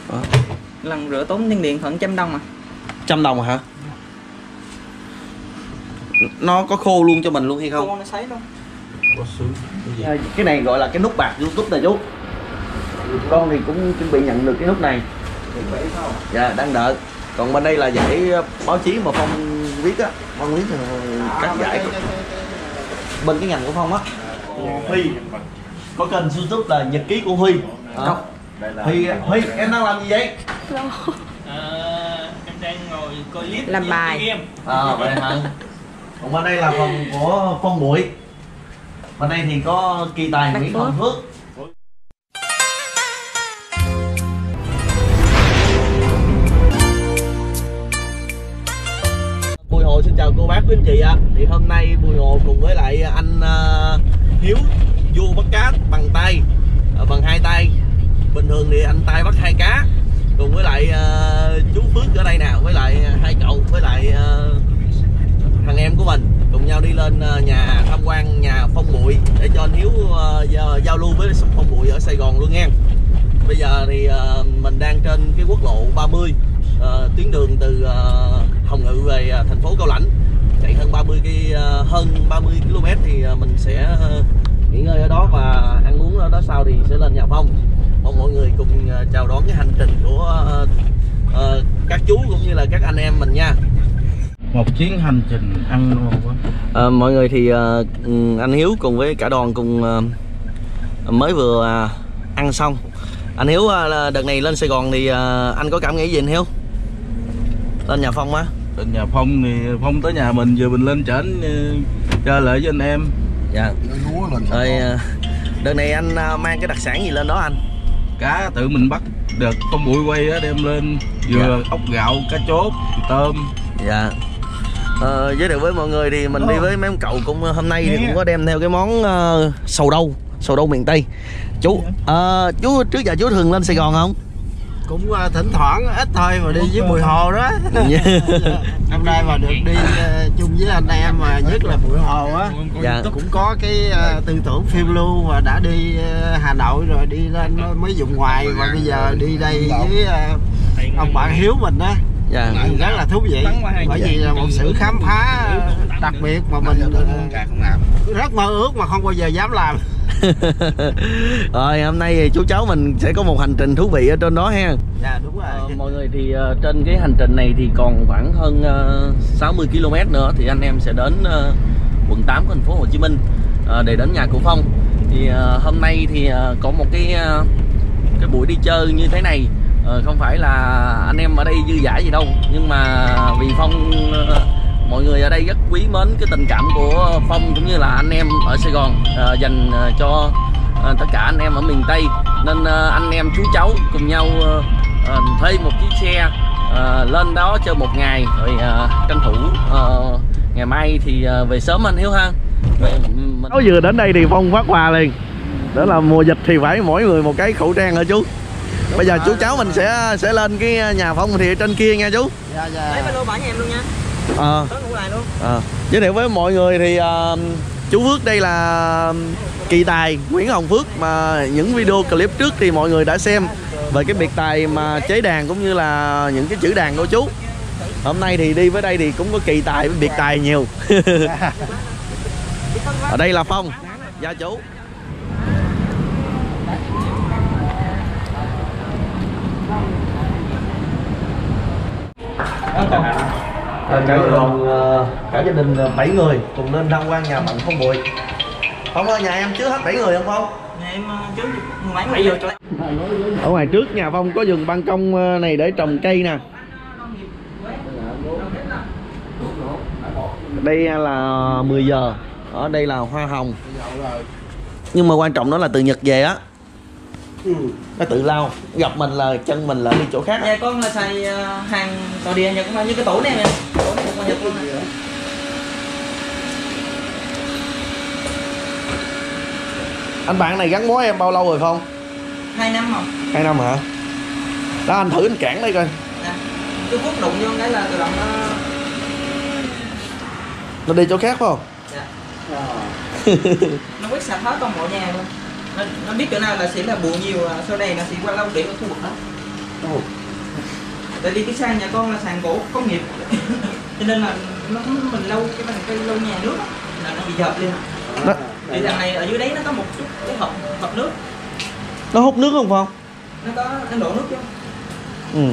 Lần rửa tốn tiền điện khoảng 100 đồng mà. 100 đồng hả? Nó có khô luôn cho mình luôn hay không? Khô nó sấy luôn. Cái này gọi là cái nút bạc YouTube nè chú. Con thì cũng chuẩn bị nhận được cái nút này. Dạ đang đợi. Còn bên đây là giải báo chí mà Phong viết á, Phong viết các giải bên cái ngành của Phong á. Huy có kênh YouTube là Nhật ký của Huy. Huy em đang làm gì vậy? Em đang ngồi coi clip làm bài. Vậy hả? Còn bên đây là phòng của Phong Bụi. Bên đây thì có Kỳ Tài, Nguyễn Hồng Phước. Bùi Hồ xin chào cô bác quý anh chị ạ. Thì hôm nay Bùi Hồ cùng với lại anh Hiếu vua bắt cá bằng tay, bằng hai tay. Bình thường thì anh tay bắt 2 cá. Cùng với lại chú Phước ở đây nào, với lại hai cậu, với lại thằng em của mình cùng nhau đi lên nhà tham quan nhà Phong Bụi để cho anh Hiếu giao lưu với Phong Bụi ở Sài Gòn luôn nha. Bây giờ thì mình đang trên cái quốc lộ 30, tuyến đường từ Hồng Ngự về thành phố Cao Lãnh, chạy hơn 30 km thì mình sẽ nghỉ ngơi ở đó và ăn uống ở đó, sau thì sẽ lên nhà Phong. Mong mọi người cùng chào đón cái hành trình của các chú cũng như là các anh em mình nha. Một chuyến hành trình ăn ngon quá. Mọi người thì anh Hiếu cùng với cả đoàn cùng mới vừa ăn xong. Anh Hiếu đợt này lên Sài Gòn thì anh có cảm nghĩ gì anh Hiếu? Lên nhà Phong á? Lên nhà Phong thì Phong tới nhà mình, giờ mình lên trển chơi lại với anh em. Dạ. Rồi đợt này anh mang cái đặc sản gì lên đó anh? Cá tự mình bắt được, Phong Bụi quay á, đem lên vừa ốc gạo, cá chốt, tôm. Dạ. Giới thiệu với mọi người thì mình đi với mấy ông cậu cũng hôm nay thì cũng có đem theo cái món sầu đâu miền Tây. Chú trước giờ chú thường lên Sài Gòn không? Cũng thỉnh thoảng ít thôi, mà đi với Bùi Hồ đó. Hôm nay mà được đi chung với anh em mà nhất là Bùi Hồ á. Dạ. Cũng có cái tư tưởng phiêu lưu, và đã đi Hà Nội rồi đi lên mấy vùng ngoài, và bây giờ đi đây với ông bạn Hiếu mình á. Dạ. Rất là thú vị, bởi vì là một sự khám phá đặc biệt mà mình rất mơ ước mà không bao giờ dám làm. Rồi hôm nay thì chú cháu mình sẽ có một hành trình thú vị ở trên đó ha. Dạ đúng rồi. Mọi người thì trên cái hành trình này thì còn khoảng hơn 60 km nữa thì anh em sẽ đến quận 8 của thành phố Hồ Chí Minh để đến nhà của Phong. Thì hôm nay thì có một cái buổi đi chơi như thế này, không phải là anh em ở đây dư dả gì đâu, nhưng mà vì Phong mọi người ở đây rất quý mến cái tình cảm của Phong cũng như là anh em ở Sài Gòn dành cho tất cả anh em ở miền Tây, nên anh em chú cháu cùng nhau thuê một chiếc xe lên đó chơi một ngày, rồi tranh thủ ngày mai thì về sớm anh Hiếu ha. Nó vừa đến đây thì Phong phát quà liền, đó là mùa dịch thì phải mỗi người một cái khẩu trang hả chú? Bây giờ chú cháu mình sẽ lên cái nhà Phong thì ở trên kia nha chú. Dạ dạ. Lấy ba lô bả nhà em luôn nha. Tối ngủ lại luôn. Giới thiệu với mọi người thì chú Phước đây là Kỳ Tài, Nguyễn Hồng Phước, mà những video clip trước thì mọi người đã xem về cái biệt tài mà chế đàn cũng như là những cái chữ đàn của chú. Hôm nay thì đi với đây thì cũng có Kỳ Tài với biệt tài nhiều. Ở đây là Phong, gia chú. Cả gia đình 7 người cùng lên tham quan nhà bạn Phong Bụi. Phong ơi, nhà em chứa hết 7 người không Phong? Nhà em chứa mấy người vô. Ở ngoài trước nhà Phong có vườn ban công này để trồng cây nè. Đây là 10 giờ. Ở đây là hoa hồng. Nhưng mà quan trọng đó là từ Nhật về á. Nó tự lao, gặp mình là chân mình là đi chỗ khác. Nhà con là xài hàng tàu điện Nhật, như cái tủ này nè. Tủ này của Nhật luôn nè. Anh bạn này gắn bó em bao lâu rồi Phong? 2 năm không? 2 năm hả? Đó anh thử anh cản đây coi. Dạ. Cái phút đụng vô cái là tự động nó đi chỗ khác phải không? Dạ. Nó quét sạch hết toàn bộ nhà luôn. Nó biết chỗ nào là sẽ là bụi nhiều, sau đây nó sẽ qua lâu điểm ở khu vực đó. Tại vì cái sàn nhà con là sàn gỗ công nghiệp cho nên là mình lâu cái bằng cây lâu nhà nước là nó bị dợp lên. Thì thằng này ở dưới đấy nó có một chút cái hộp nước. Nó hút nước không Phong? Nó đổ nước chứ. Ừ.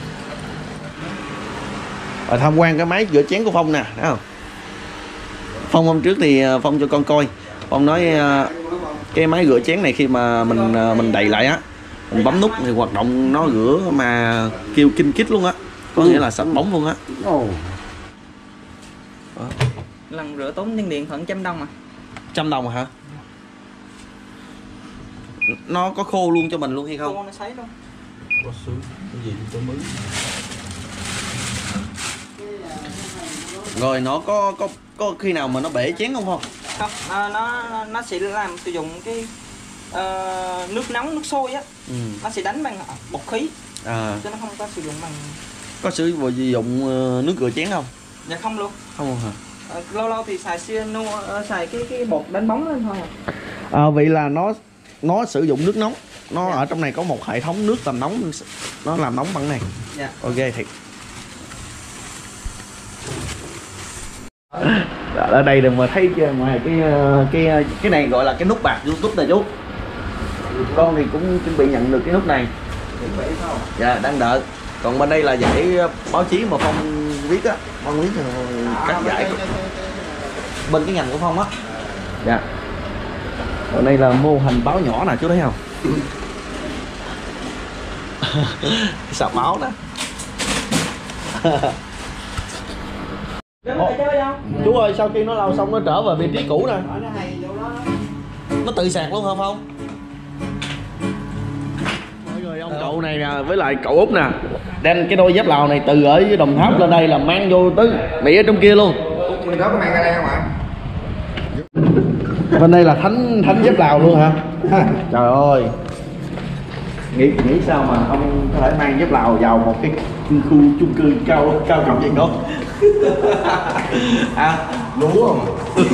Rồi tham quan cái máy rửa chén của Phong nè, thấy không? Phong hôm trước thì Phong cho con coi, Phong nói cái máy rửa chén này khi mà mình đậy lại á, mình bấm nút thì hoạt động nó rửa mà kêu kinh kít luôn á, có nghĩa là sạch bóng luôn á. Lần rửa tốn tiền điện khoảng 100 đồng mà. 100 đồng hả? Nó có khô luôn cho mình luôn hay không? Khô nó sấy luôn. Có sướng cái gì tôi mới. Rồi nó có khi nào mà nó bể chén không Phong? Không, nó sẽ làm sử dụng cái nước nóng, nước sôi á. Nó sẽ đánh bằng bột khí. Chứ nó không có sử dụng bằng. Có sử dụng nước rửa chén không? Dạ không luôn. Không luôn hả? Lâu lâu thì xài xài cái bột đánh bóng lên thôi. Vậy là nó sử dụng nước nóng. Nó ở trong này có một hệ thống nước làm nóng, nó làm nóng bằng này. Dạ. Ok thiệt. Ở đây đừng mà thấy chưa, ngoài cái này gọi là cái nút bạc YouTube nè chú. Con thì cũng chuẩn bị nhận được cái nút này. Dạ đang đợi. Còn bên đây là giải báo chí mà Phong viết á, Phong viết các giải bên cái ngành của Phong á. Dạ. Còn đây là mô hình báo nhỏ nè chú thấy không? Sạp báo đó. Chú ơi, sau khi nó lau xong nó trở về vị trí cũ nè. Nó tự sạc luôn hả Phong? Mọi người, ông cậu này nè với lại cậu Út nè đem cái đôi dép lào này từ ở dưới Đồng Tháp lên đây là mang vô tới bị ở trong kia luôn. Mình có mang ra đây không ạ? Bên đây là thánh dép lào luôn hả? Trời ơi, nghĩ sao mà ông có thể mang dép lào vào một cái khu chung cư cao cấp vậy con? Lúa không?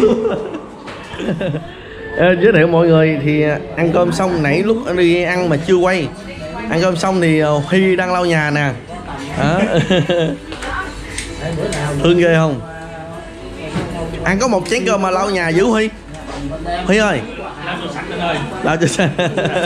Giới thiệu mọi người thì ăn cơm xong, nãy lúc đi ăn mà chưa quay. Ăn cơm xong thì Huy đang lau nhà nè. Thương ghê không? Ăn có một chén cơm mà lau nhà dữ Huy. Huy ơi, lau cho sạch.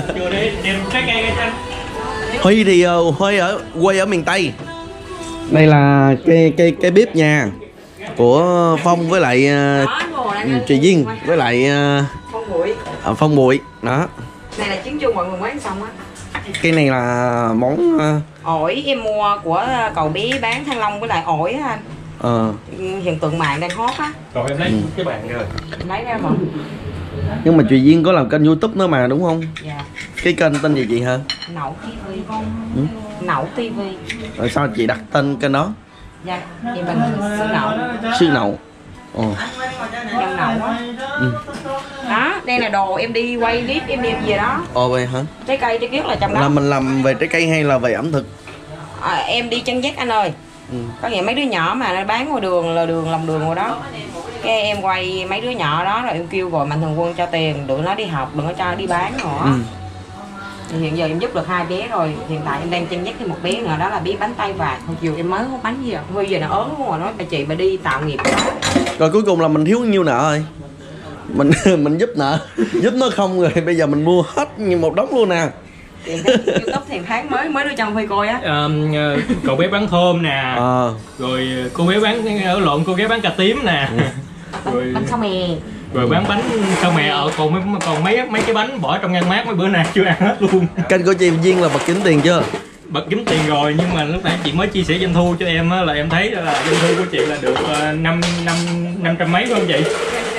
Huy thì Huy ở quê ở miền Tây. Đây là cái bếp nhà của Phong với lại Trì Duyên với lại Phong Bụi đó. Này là trứng chung mọi người quán xong á. Cái này là món ổi em mua của cậu bé bán Thanh Long với lại ổi á anh. Hiện tượng mạng đang hot á. Rồi em lấy cái bàn rồi. Lấy ra mà. Nhưng mà Trì Duyên có làm kênh YouTube nữa mà đúng không? Dạ. Cái kênh tên gì chị hả? Nậu TV. Nậu TV. Rồi sao chị đặt tên kênh đó? Dạ, thì mình sư nậu. Sư Nậu. Nhân nậu á. Đó, đây là đồ em đi quay clip em đem về đó. Vậy hả? Trái cây trái kiết là trong đó. Là mình làm về trái cây hay là về ẩm thực? Em đi chân dắt anh ơi. Có nghĩa mấy đứa nhỏ mà nó bán ngoài đường, lòng đường ngoài đó. Cái em quay mấy đứa nhỏ đó rồi em kêu gọi Mạnh Thường Quân cho tiền, đừng nó đi học, đừng có cho nó đi bán nữa. Thì hiện giờ em giúp được 2 bé rồi, hiện tại em đang chân dắt thêm một bé nữa, đó là bé bánh tay vàng. Hồi chiều em mới hút bánh gì à, Huy giờ nó ớn luôn rồi, nói bà chị bà đi tạo nghiệp đó. Rồi cuối cùng là mình thiếu nhiêu nợ rồi? Mình giúp nợ, giúp nó không rồi bây giờ mình mua hết như một đống luôn nè. Thì YouTube thì tháng mới đưa cho Huy coi á. Cậu bé bán thơm nè. Rồi cô bé bán cô bé bán cà tím nè. Rồi bánh sao mè. Rồi bán bánh sao mè còn mấy cái bánh bỏ trong ngăn mát mấy bữa nay chưa ăn hết luôn. Kênh của chị Duyên là bật kiếm tiền chưa? Bật kiếm tiền rồi, nhưng mà lúc nãy chị mới chia sẻ doanh thu cho em á, là em thấy là doanh thu của chị là được 500 mấy phải không chị?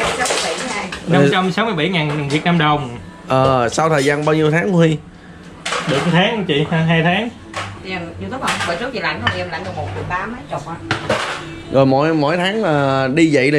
567.000 Việt Nam đồng. Sau thời gian bao nhiêu tháng Huy? Được 1 tháng không chị? 2 tháng. Em YouTube không? Bữa trước chị lãnh không? Em lãnh được 1.8 mấy chục á. Rồi mỗi tháng là đi vậy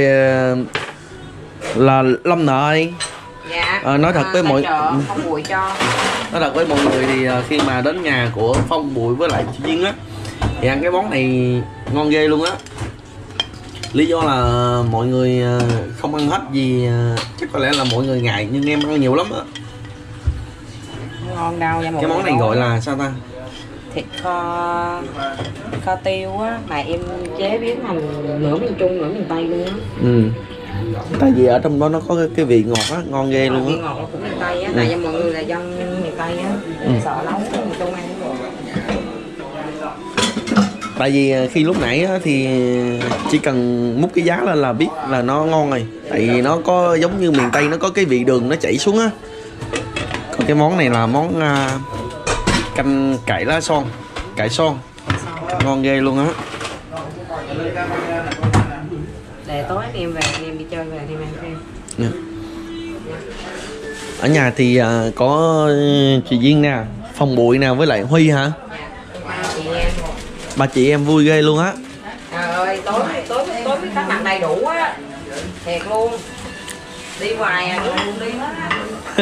là lâm nợ ấy. Dạ. Nói thật với mọi Phong Bụi cho. Nói thật với mọi người thì khi mà đến nhà của Phong Bụi với lại chị Duyên á thì ăn cái món này ngon ghê luôn á. Lý do là mọi người không ăn hết vì chắc có lẽ là mọi người ngại, nhưng em ăn nhiều lắm á. Ngon đâu. Cái món này gọi là sao ta? thịt kho tiêu á, mà em chế biến thành nửa miền Trung nửa miền Tây luôn á. Tại vì ở trong đó nó có cái vị ngọt á, ngon ghê luôn á. Vị ngọt của miền Tây á, tại vì mọi người là dân miền Tây á, sợ nấu miền Trung ăn không được. Tại vì khi lúc nãy á, thì chỉ cần múc cái giá lên là biết là nó ngon rồi. Tại vì nó có giống như miền Tây, nó có cái vị đường nó chảy xuống á. Còn cái món này là món canh cải lá son, cải son, ngon ghê luôn á. Để tối em về em đi chơi về đi mang thêm. Ở nhà thì có chị Duyên nè, Phong Bụi nè, với lại Huy hả? Ba chị em vui ghê luôn á. Trời ơi, tối với các mặt đầy đủ á, thiệt luôn. Đi hoài cũng đi hết á.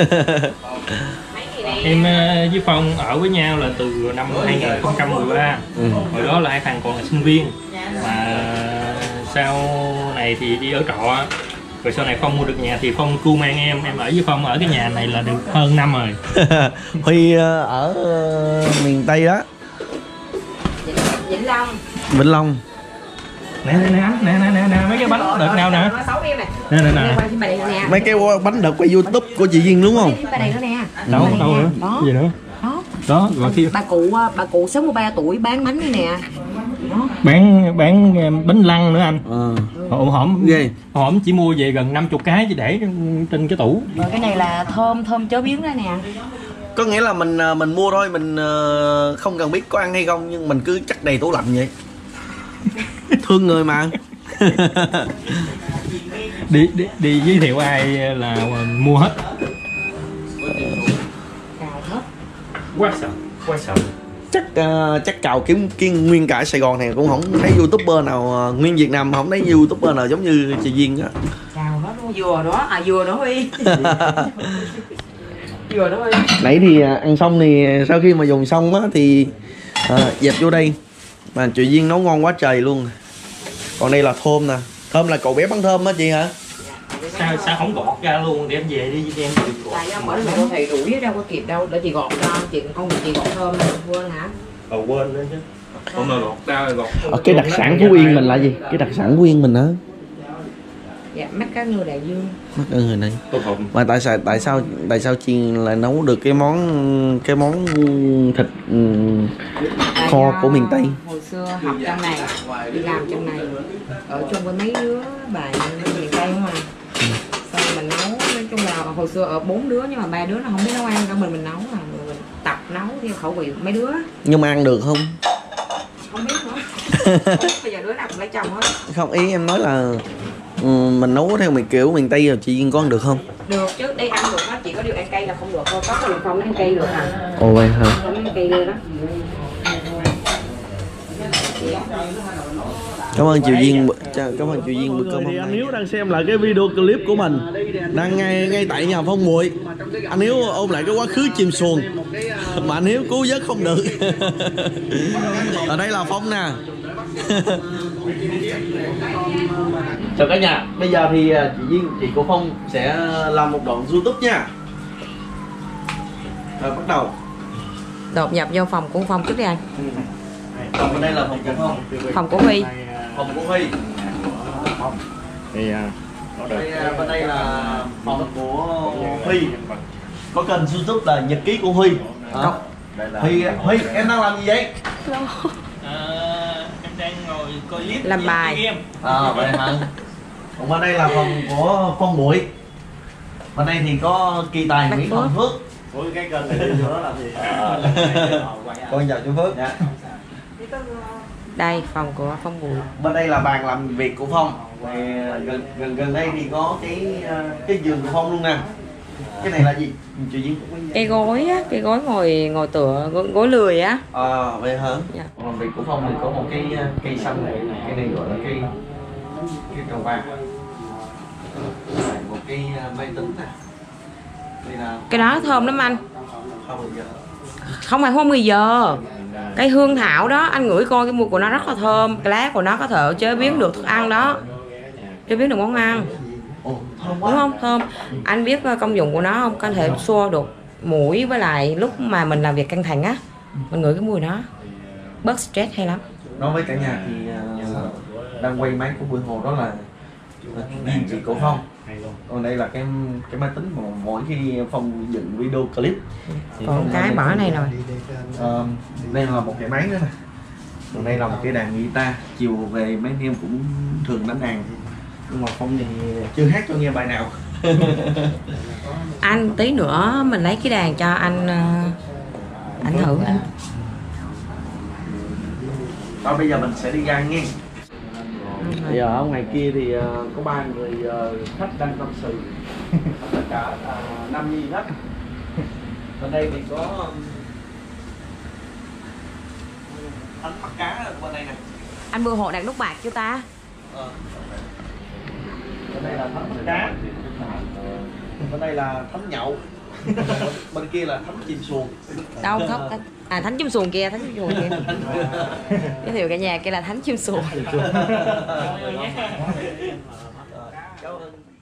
Em với Phong ở với nhau là từ năm 2013. Hồi đó là hai thằng còn là sinh viên. Mà sau này thì đi ở trọ. Rồi sau này Phong mua được nhà thì Phong cu mang em ở với Phong ở cái nhà này là được hơn năm rồi. Huy ở miền Tây đó. Vĩnh Long. Vĩnh Long. Nè mấy cái bánh đợt nào nè. Nè. Mấy cái bánh đợt quay YouTube của chị Duyên đúng không? Đâu nữa. Đó. Gì nữa? Đó, rồi khi bà cụ 63 tuổi bán bánh đây nè. Đó. Bán bánh lăng nữa anh. Hổm chỉ mua về gần 50 cái chỉ để trên cái tủ. Rồi cái này là thơm chế biến đây nè. Có nghĩa là mình mua thôi, mình không cần biết có ăn hay không, nhưng mình cứ chắc đầy tủ lạnh vậy. Thương người mà. đi giới thiệu ai là mua hết. Quá sợ. Chắc cào kiếm nguyên cả Sài Gòn này cũng không thấy YouTuber nào, nguyên Việt Nam không thấy YouTuber nào giống như chị Duyên á. Cào hết luôn, dừa đó Huy. Dừa đó Huy. Nãy thì ăn xong thì sau khi mà dùng xong á thì dẹp vô đây. Mà chị Duyên nấu ngon quá trời luôn. Còn đây là thơm nè. Thơm là cậu bé bán thơm á chị hả? Sao không gọt ra luôn để em về đi cho em. Tại do mỗi lần cô thầy đuổi đâu có kịp đâu, để chị gọt ra, con chị gọt thơm quên hả? Quên nữa chứ. Không mà gọt ra rồi gọt. Cái đặc sản Phú Yên mình là gì? Cái đặc sản Phú Yên mình hả? Dạ, mắt cá ngừ đại dương. Mắt cá ngừ này. Mà tại sao chị lại nấu được cái món thịt kho của miền Tây? Hồi xưa học trong này, đi làm trong này, ở chung với mấy đứa bạn miền Tây không à. Xong mình nấu, nói chung là hồi xưa ở 4 đứa nhưng mà 3 đứa nó không biết nấu ăn đâu, mình nấu là mình tập nấu theo khẩu vị mấy đứa. Nhưng mà ăn được không? Không biết nữa. Bây giờ đứa nào cũng lấy chồng hết. Không, ý em nói là mình nấu theo kiểu miền Tây rồi chị Duyên có ăn được không? Được chứ, đi ăn được đó, chỉ có điều ăn cay là không được thôi. Có cái Phong ăn cay được hả? Ồ vậy hả? Ăn cay được đó. Cảm ơn chị Duyên bữa cơm hôm nay. Anh Hiếu đang xem lại cái video clip của mình, đang ngay tại nhà Phong Bụi. Anh Hiếu ôm lại cái quá khứ chìm xuồng mà anh Hiếu cứu vớt không được. Ở đây là Phong nè. Chào cả nhà. Bây giờ thì chị Duyên, chị của Phong sẽ làm một đoạn YouTube nha. Rồi bắt đầu. Đột nhập vô phòng của Phong trước đi anh. Còn bên đây là phòng của Phong. Phòng của Huy. Phòng của Huy. Thì bên đây là phòng của Huy. Có kênh YouTube là Nhật Ký của Huy. Huy, em đang làm gì vậy? em đang ngồi coi clip làm bài. Vậy hả? Còn bên đây là phòng của Phong Bụi. Bên đây thì có Kỳ Tài, Nguyễn Hoàng Phước. Ủa cái kênh này đi vô đó làm gì? Con chào chú Phước. Đây phòng của Phong Bụi. Bên đây là bàn làm việc của Phong. Gần đây thì có cái giường của Phong luôn nè. Cái này là gì? Cái gối á, cái gối ngồi tựa, gối lười á. Vậy hả? Dạ. Làm việc của Phong thì có một cái cây xanh này, cái này gọi là cây trầu vàng. Một cái máy tính nè. Cái đó thơm lắm anh. Không phải hôm 10 giờ. Cái hương thảo đó, anh ngửi coi cái mùi của nó rất là thơm. Cái lá của nó có thể chế biến được thức ăn đó. Chế biến được món ăn. Đúng không? Thơm. Anh biết công dụng của nó không? Có thể xua được mũi, với lại lúc mà mình làm việc căng thẳng á, mình ngửi cái mùi đó bớt stress hay lắm. Nói với cả nhà thì đang quay máy của Bưởi Hồ đó là riêng chị của Phong. Còn đây là cái máy tính mà mỗi khi Phong dựng video clip thì Còn cái bỏ này rồi. đây là một cái máy nữa nè. Còn đây là một cái đàn guitar. Chiều về mấy anh em cũng thường đánh đàn, nhưng mà Phong thì chưa hát cho nghe bài nào. Anh tí nữa mình lấy cái đàn cho anh thử anh. Thôi bây giờ mình sẽ đi ra nghe. Bây giờ ở ngoài kia thì có 3 người khách đang tâm sự. Tất cả 5 nhi hết. Bên đây thì có Thánh mắt cá ở bên đây nè. Anh Bưởi Hồ đặt nút bạc cho ta. Bên đây là Thánh mắt cá. Bên đây là Thánh nhậu. Bên kia là Thánh chim xuồng. Đâu không? À, Thánh chim xuồng kia, Thánh chim xuồng kia. Giới thiệu cả nhà kia là Thánh chim xuồng. Cháu